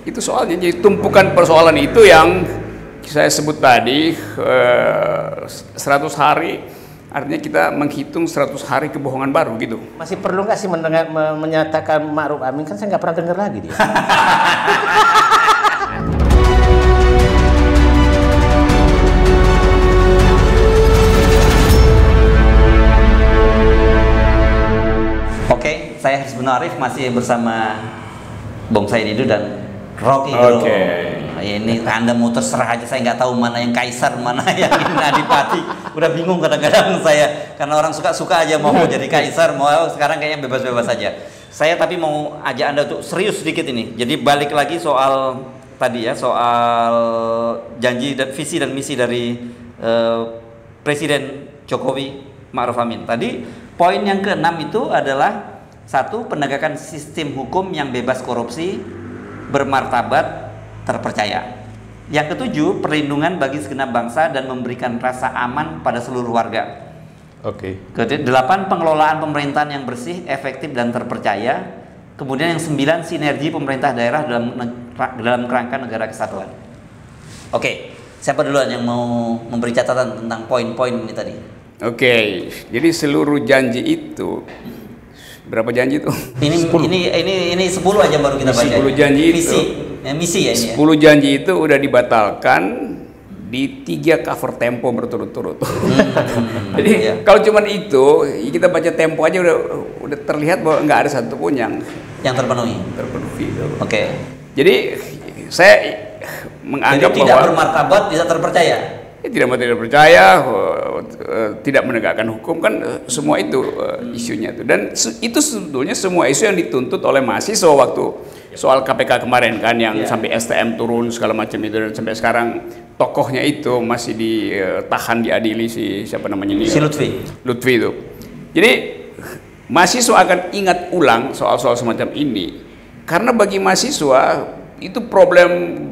itu soalnya. Jadi tumpukan persoalan itu yang saya sebut tadi, 100 hari, artinya kita menghitung 100 hari kebohongan baru gitu. Masih perlu nggak sih menyatakan Ma'ruf Amin? Kan saya nggak pernah dengar lagi dia. Oke, saya Haris Arif masih bersama Bung Saididu dan Rocky Gerung. Ini Anda mau terserah aja, saya nggak tahu mana yang kaisar, mana yang adipati. Udah bingung kadang-kadang saya, karena orang suka-suka aja mau jadi kaisar, mau sekarang kayaknya bebas-bebas saja. Saya tapi mau ajak Anda untuk serius sedikit ini. Jadi balik lagi soal tadi ya, soal janji dan visi dan misi dari Presiden Jokowi Ma'ruf Amin. Tadi poin yang keenam itu adalah satu, penegakan sistem hukum yang bebas korupsi, bermartabat, terpercaya. Yang ketujuh, perlindungan bagi segenap bangsa dan memberikan rasa aman pada seluruh warga. Kedelapan, pengelolaan pemerintahan yang bersih, efektif dan terpercaya. Kemudian yang 9, sinergi pemerintah daerah dalam kerangka negara kesatuan. Oke, siapa duluan yang mau memberi catatan tentang poin-poin ini tadi? Oke, jadi seluruh janji itu, berapa janji itu? Ini 10 aja baru kita baca. 10 janji itu. Misi ya ini. 10 janji itu udah dibatalkan di 3 cover Tempo berturut-turut. Jadi kalau cuman itu, kita baca Tempo aja udah terlihat bahwa nggak ada satupun yang terpenuhi. Oke. Jadi saya menganggap jadi tidak bermartabat, tidak terpercaya. Tidak percaya, tidak menegakkan hukum, kan semua itu isunya itu. Dan itu sebetulnya semua isu yang dituntut oleh mahasiswa waktu soal KPK kemarin kan, yang sampai STM turun segala macam itu, dan sampai sekarang tokohnya itu masih ditahan, diadili siapa namanya ini? Si Lutfi itu. Jadi mahasiswa akan ingat ulang soal-soal semacam ini, karena bagi mahasiswa itu problem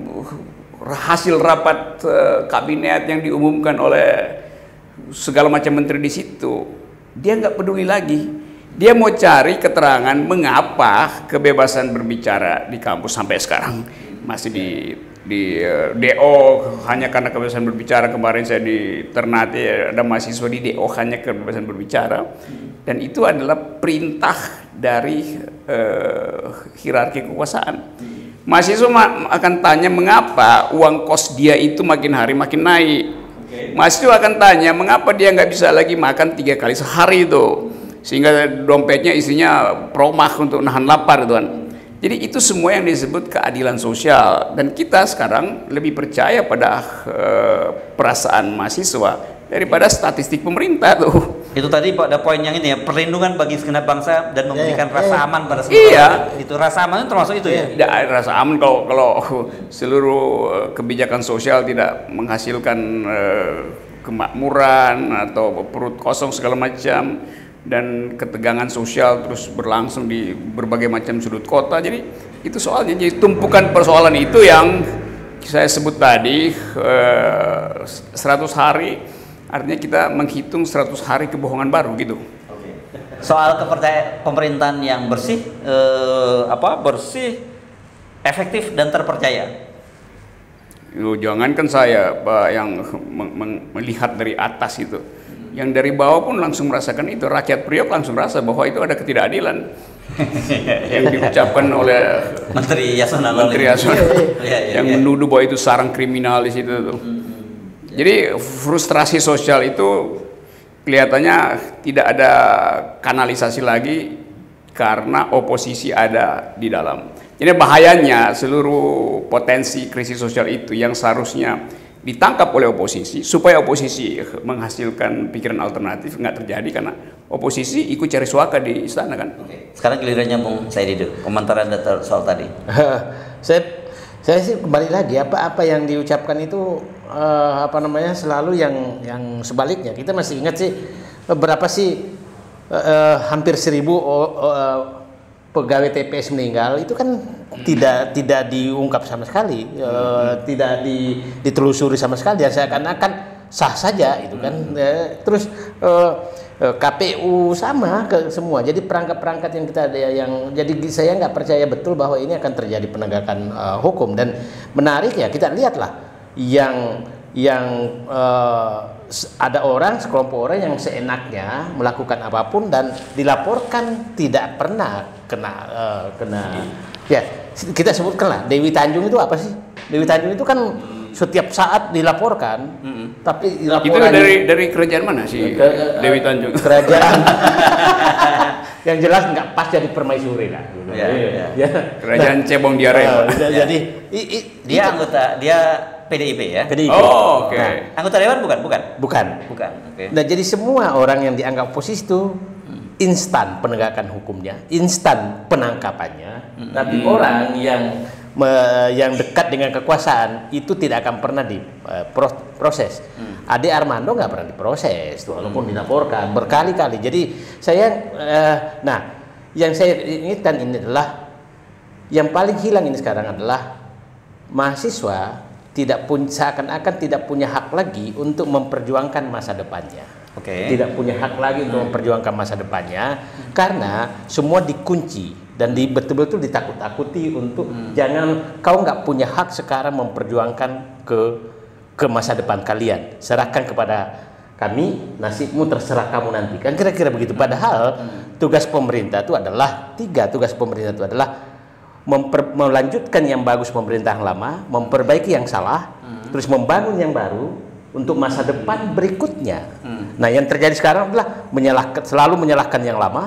hasil rapat kabinet yang diumumkan oleh segala macam menteri di situ. Dia nggak peduli lagi. Dia mau cari keterangan mengapa kebebasan berbicara di kampus sampai sekarang masih di DO hanya karena kebebasan berbicara. Kemarin saya di Ternate ada mahasiswa di DO hanya kebebasan berbicara, dan itu adalah perintah dari hierarki kekuasaan. Mahasiswa akan tanya mengapa uang kos dia itu makin hari makin naik. Mahasiswa akan tanya mengapa dia nggak bisa lagi makan 3 kali sehari itu, sehingga dompetnya isinya promah untuk nahan lapar tuan. Jadi itu semua yang disebut keadilan sosial, dan kita sekarang lebih percaya pada perasaan mahasiswa daripada statistik pemerintah tuh. Itu tadi ada poin yang ini ya, perlindungan bagi segenap bangsa dan memberikan rasa aman pada seluruh warga. Itu rasa aman itu termasuk itu ya? Tidak ada rasa aman kalau seluruh kebijakan sosial tidak menghasilkan kemakmuran atau perut kosong segala macam, dan ketegangan sosial terus berlangsung di berbagai macam sudut kota. Jadi itu soalnya. Jadi tumpukan persoalan itu yang saya sebut tadi, 100 hari, artinya kita menghitung 100 hari kebohongan baru gitu. Soal kepercayaan pemerintahan yang bersih, bersih, efektif dan terpercaya. Jangankan saya yang melihat dari atas itu, yang dari bawah pun langsung merasakan itu. Rakyat Priok langsung rasa bahwa itu ada ketidakadilan yang diucapkan oleh Menteri Yasona yang menuduh bahwa itu sarang kriminal di situ tuh. Jadi frustrasi sosial itu kelihatannya tidak ada kanalisasi lagi karena oposisi ada di dalam. Jadi bahayanya seluruh potensi krisis sosial itu yang seharusnya ditangkap oleh oposisi, supaya oposisi menghasilkan pikiran alternatif, nggak terjadi karena oposisi ikut cari suaka di istana kan. Sekarang gilirannya Bung Saididu, komentar Anda soal tadi. Saya sih kembali lagi, apa yang diucapkan itu selalu yang sebaliknya. Kita masih ingat sih berapa sih hampir 1000 pegawai TPS meninggal itu kan tidak diungkap sama sekali, tidak ditelusuri sama sekali, ya seakan-akan sah saja itu kan. Terus KPU sama ke semua. Jadi perangkat-perangkat yang kita ada yang jadi saya nggak percaya betul bahwa ini akan terjadi penegakan hukum. Dan menarik ya, kita lihatlah yang ada sekelompok orang yang seenaknya melakukan apapun dan dilaporkan tidak pernah kena ya, kita sebutkanlah Dewi Tanjung itu apa sih? Dewi Tanjung itu kan setiap saat dilaporkan, tapi laporan itu dari kerajaan mana sih Dewi Tanjung? Kerajaan yang jelas nggak pas jadi permaisuri lah. Ya. Kerajaan Cebong Diare. Jadi dia anggota, dia PDIP ya? PDIP. Oh, oke. Nah, anggota dewan bukan? Bukan. Oke. Nah, jadi semua orang yang dianggap oposisi itu instan penegakan hukumnya, instan penangkapannya. Tapi orang yang dekat dengan kekuasaan itu tidak akan pernah diproses. Ade Armando nggak pernah diproses, walaupun dilaporkan berkali-kali. Jadi saya, yang saya inginkan ini adalah yang paling hilang ini sekarang adalah mahasiswa seakan-akan tidak punya hak lagi untuk memperjuangkan masa depannya. Tidak punya hak lagi untuk memperjuangkan masa depannya karena semua dikunci dan betul-betul ditakut-takuti untuk jangan, kau nggak punya hak sekarang memperjuangkan ke masa depan kalian, serahkan kepada kami, nasibmu terserah kamu nanti, kan kira-kira begitu. Padahal tugas pemerintah itu adalah melanjutkan yang bagus pemerintahan lama, memperbaiki yang salah, terus membangun yang baru untuk masa depan berikutnya. Nah, yang terjadi sekarang adalah selalu menyalahkan yang lama,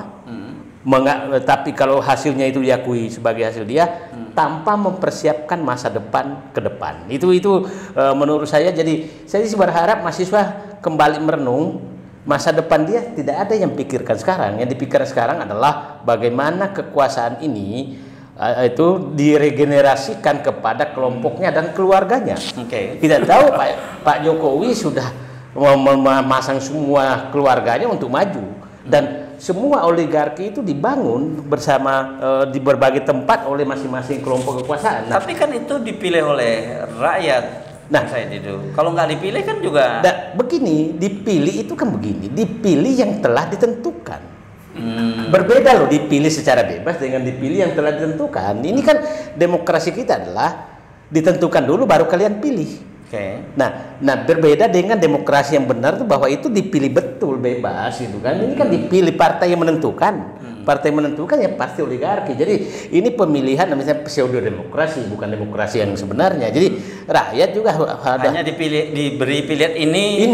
tapi kalau hasilnya itu diakui sebagai hasil dia, tanpa mempersiapkan masa depan ke depan. Itu menurut saya. Jadi saya sih berharap mahasiswa kembali merenung masa depan dia. Tidak ada yang pikirkan sekarang. Yang dipikirkan sekarang adalah bagaimana kekuasaan ini itu diregenerasikan kepada kelompoknya dan keluarganya. Kita tahu Pak Jokowi sudah memasang semua keluarganya untuk maju, dan semua oligarki itu dibangun bersama di berbagai tempat oleh masing-masing kelompok kekuasaan. Tapi kan itu dipilih oleh rakyat. Saya itu kalau nggak dipilih kan juga. Begini, dipilih itu kan begini, dipilih yang telah ditentukan. Berbeda loh dipilih secara bebas dengan dipilih yang telah ditentukan. Ini kan demokrasi kita adalah ditentukan dulu baru kalian pilih. Nah berbeda dengan demokrasi yang benar tuh bahwa itu dipilih betul bebas itu kan. Ini kan dipilih partai yang menentukan. Partai menentukan ya pasti oligarki. Jadi ini pemilihan namanya pseudo demokrasi, bukan demokrasi yang sebenarnya. Jadi rakyat juga hanya diberi pilihan ini.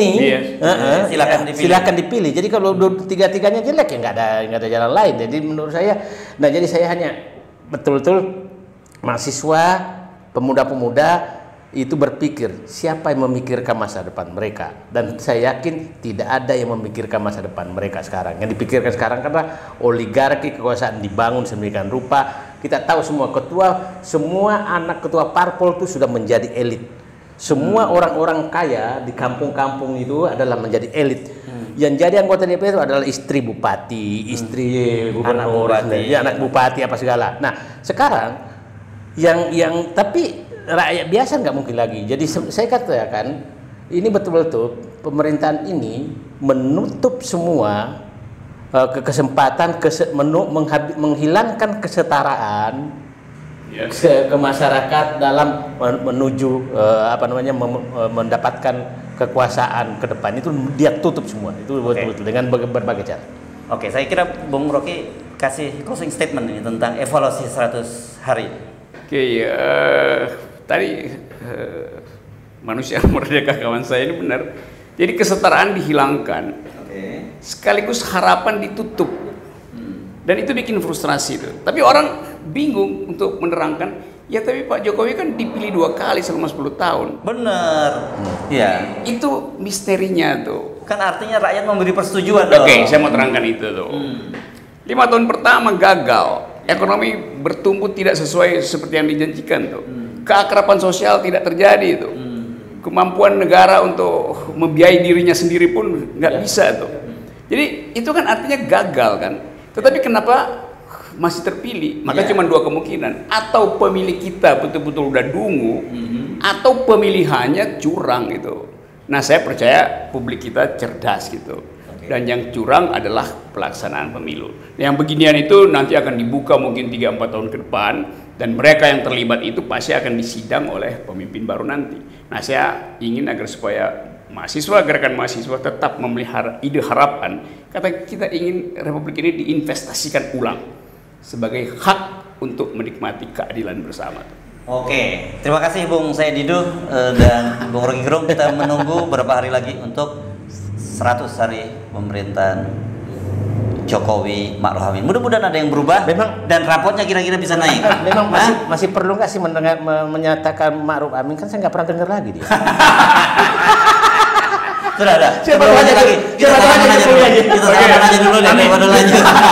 Silakan dipilih. Jadi kalau tiga-tiganya jelek ya nggak ada jalan lain. Jadi menurut saya, jadi saya hanya betul-betul mahasiswa, pemuda-pemuda itu berpikir siapa yang memikirkan masa depan mereka, dan saya yakin tidak ada yang memikirkan masa depan mereka sekarang. Yang dipikirkan sekarang karena oligarki kekuasaan dibangun sedemikian rupa. Kita tahu semua anak ketua parpol itu sudah menjadi elit. Semua orang-orang kaya di kampung-kampung itu adalah menjadi elit. Yang jadi anggota DPR itu adalah istri bupati, istri gubernur, anak bupati apa segala. Nah sekarang yang tapi rakyat biasa nggak mungkin lagi. Jadi saya katakan ini betul-betul pemerintahan ini menutup semua kesempatan menghilangkan kesetaraan ke masyarakat dalam menuju mendapatkan kekuasaan ke depan. Itu dia tutup semua. Itu betul-betul dengan berbagai cara. Saya kira Bung Rocky kasih closing statement ini tentang evaluasi 100 hari. Tadi manusia merdeka kawan saya ini benar. Jadi kesetaraan dihilangkan, sekaligus harapan ditutup, dan itu bikin frustrasi tuh. Tapi orang bingung untuk menerangkan. Ya tapi Pak Jokowi kan dipilih 2 kali selama 10 tahun. Bener. Ya. Itu misterinya tuh. Kan artinya rakyat memberi persetujuan. Saya mau terangkan itu tuh. 5 tahun pertama gagal. Ekonomi bertumbuh tidak sesuai seperti yang dijanjikan tuh. Keakraban sosial tidak terjadi tuh. Kemampuan negara untuk membiayai dirinya sendiri pun nggak bisa tuh. Jadi itu kan artinya gagal kan. Tetapi kenapa masih terpilih? Maka cuma 2 kemungkinan. Atau pemilih kita betul-betul udah dungu, atau pemilihannya curang gitu. Nah saya percaya publik kita cerdas gitu. Dan yang curang adalah pelaksanaan pemilu. Yang beginian itu nanti akan dibuka mungkin 3-4 tahun ke depan, dan mereka yang terlibat itu pasti akan disidang oleh pemimpin baru nanti. Nah, saya ingin agar supaya mahasiswa, gerakan mahasiswa tetap memelihara ide harapan. Kata kita ingin Republik ini diinvestasikan ulang sebagai hak untuk menikmati keadilan bersama. Oke, terima kasih Bung Said Didu dan Bung Rocky Gerung. Kita menunggu beberapa hari lagi untuk 100 hari pemerintahan Jokowi Ma'ruf Amin. Mudah-mudahan ada yang berubah. Memang, dan rapotnya kira-kira bisa naik. Memang masih perlu nggak sih menyatakan Ma'ruf Amin? Kan saya nggak pernah dengar lagi dia. Sudah ada. Siapa tahu aja lagi. Kita sama aja dulu deh, daripada lanjut.